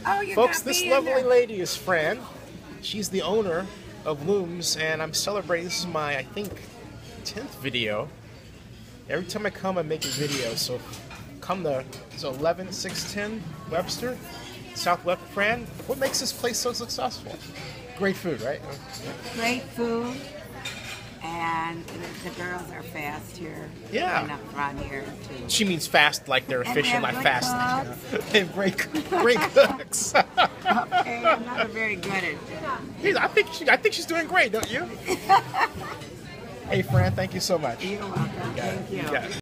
Oh, you Folks, got this me in lovely there. lady is Fran. She's the owner of Lumes, and I'm celebrating. This is my, I think, 10th video. Every time I come, I make a video. So come to 11610 Webster, Southwest Fran. What makes this place so successful? Great food, right? Great food. And the girls are fast here. Yeah. And up front here, too. She means fast, like they're And efficient, they like have fast. good They have great cooks. Okay, I'm not very good at that. I think she's doing great, don't you? Hey, Fran, thank you so much. You're welcome. Thank you. You got it.